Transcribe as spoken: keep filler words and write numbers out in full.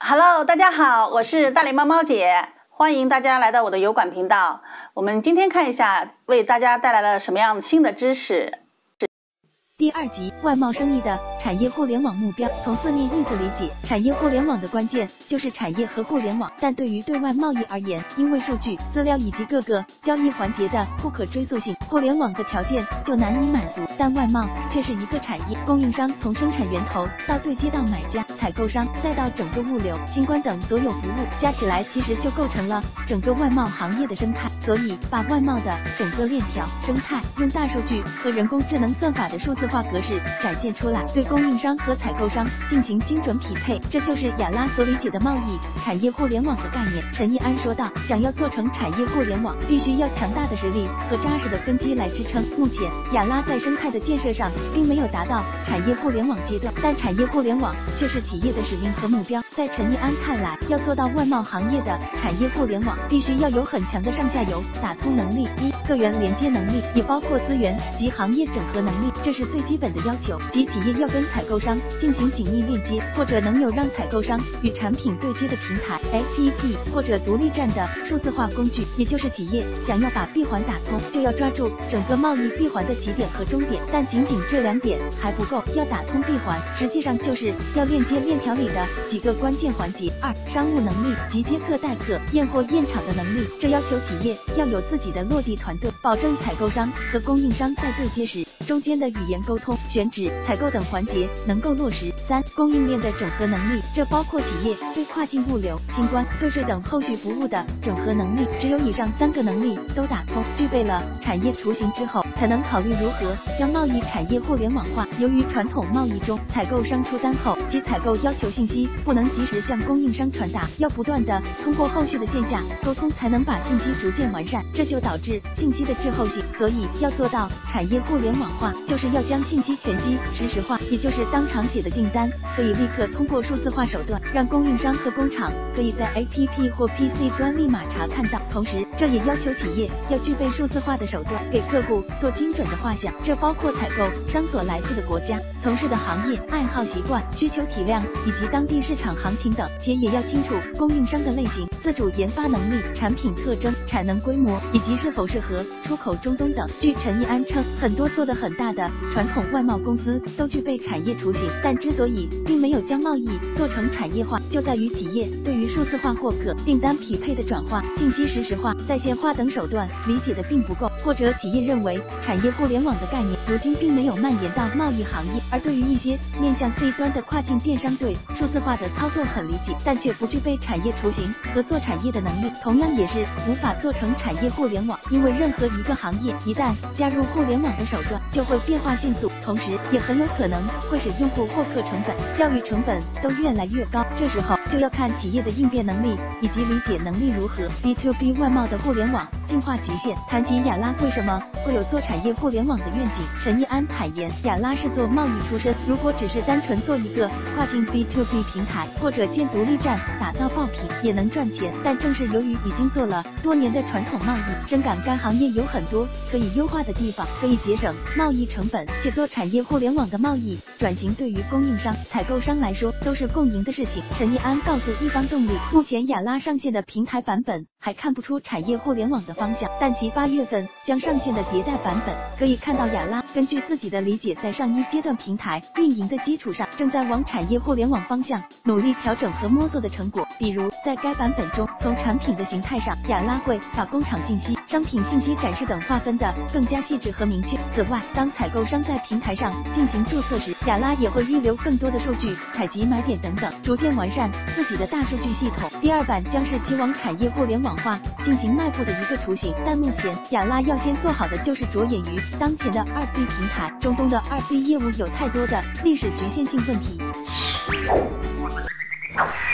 Hello， 大家好，我是大脸猫猫姐，欢迎大家来到我的油管频道。我们今天看一下，为大家带来了什么样新的知识。 第二集，外贸生意的产业互联网目标。从字面意思理解，产业互联网的关键就是产业和互联网。但对于对外贸易而言，因为数据、资料以及各个交易环节的不可追溯性，互联网的条件就难以满足。但外贸却是一个产业，供应商从生产源头到对接到买家、采购商，再到整个物流、清关等所有服务，加起来其实就构成了整个外贸行业的生态。所以，把外贸的整个链条生态，用大数据和人工智能算法的数字化格式展现出来，对供应商和采购商进行精准匹配，这就是亚拉所理解的贸易产业互联网的概念。陈义安说道，想要做成产业互联网，必须要强大的实力和扎实的根基来支撑。目前，亚拉在生态的建设上并没有达到产业互联网阶段，但产业互联网却是企业的使命和目标。在陈义安看来，要做到外贸行业的产业互联网，必须要有很强的上下游打通能力，一个源连接能力，也包括资源及行业整合能力，这是最基本的要求。即企业要跟采购商进行紧密链接，或者能有让采购商与产品对接的平台 A P P 或者独立站的数字化工具。也就是企业想要把闭环打通，就要抓住整个贸易闭环的起点和终点。但仅仅这两点还不够，要打通闭环，实际上就是要链接链条里的几个关键环节。二、商务能力及接客待客、验货验厂的能力，这要求企业要有自己的落地团队，保证采购商和供应商在对接时，中间的语言沟通、选址、采购等环节能够落实。三、供应链的整合能力，这包括企业对跨境物流、清关、退税等后续服务的整合能力。只有以上三个能力都打通，具备了产业雏形之后，才能考虑如何将贸易产业互联网化。由于传统贸易中，采购商出单后，其采购要求信息不能及时向供应商传达，要不断的通过后续的线下沟通才能把信息逐渐完善，这就导致信息的滞后性。所以要做到产业互联网化，就是要将信息全息实时化，也就是当场写的订单可以立刻通过数字化手段，让供应商和工厂可以在 A P P 或 P C 端立马查看到。同时，这也要求企业要具备数字化的手段，给客户做精准的画像，这包括采购商所来自的国家、从事的行业、爱好习惯、需求体量以及当地市场行情等，且也要清楚供应商的类型、自主研发能力、产品特征、产能规模以及是否适合出口中东等。据陈义安称，很多做得很大的传统外贸公司都具备产业雏形，但之所以并没有将贸易做成产业化，就在于企业对于数字化或可订单匹配的转化、信息实时化、在线化等手段理解的并不够，或者企业认为产业互联网的概念如今并没有蔓延到贸易行业，而对于一些面向 C 端的跨境电商对数字化的操作很理解，但却不具备产业雏形和做产业的能力，同样也是无法做成产业互联网。因为任何一个行业一旦加入互联网的手段，就会变化迅速，同时也很有可能会使用户获客成本、教育成本都越来越高。这时候就要看企业的应变能力以及理解能力如何。B to B 外贸的互联网进化局限。谈及亚拉为什么会有做产业互联网的愿景，陈义安坦言，亚拉是做贸易出身，如果只是单纯做一个跨境 B to B 平台或者建独立站打造爆品也能赚钱，但正是由于已经做了多年的传统贸易，深感该行业有很多可以优化的地方，可以节省贸易成本，且做产业互联网的贸易转型对于供应商、采购商来说都是共赢的事情。陈义安告诉一方动力，目前亚拉上线的平台版本还看不出产业互联网的方向，但其八月份将上线的迭代版本可以看到亚拉根据自己的理解，在上一阶段平台运营的基础上，正在往产业互联网方向努力调整和摸索的成果。比如在该版本中，从产品的形态上，亚拉会把工厂信息、商品信息展示等划分的更加细致和明确。此外，当采购商在平台上进行注册时，亚拉也会预留更多的数据，采集买点等等，逐渐完善自己的大数据系统。第二版将是其往产业互联网化进行迈步的一个雏形，但目前亚拉要先做好的就是着眼于当前的二 B 平台，中东的二 B 业务有太多的历史局限性问题。